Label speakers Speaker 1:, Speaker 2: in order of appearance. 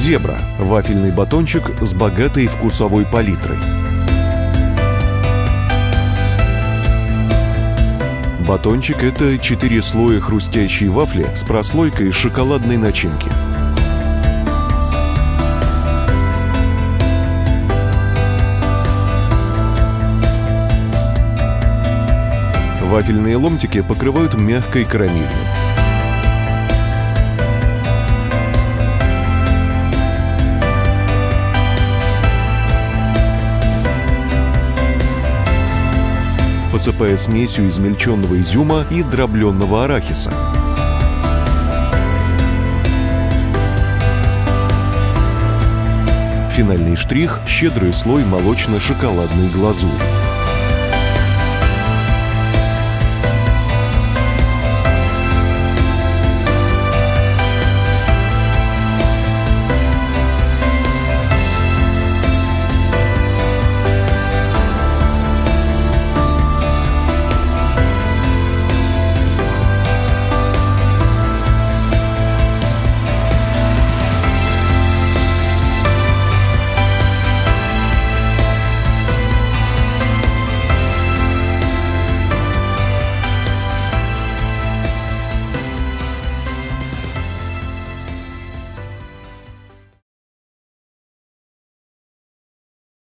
Speaker 1: Зебра – вафельный батончик с богатой вкусовой палитрой. Батончик – это 4 слоя хрустящей вафли с прослойкой шоколадной начинки. Вафельные ломтики покрывают мягкой карамелью. Посыпая смесью измельченного изюма и дробленного арахиса. Финальный штрих – щедрый слой молочно-шоколадной глазури.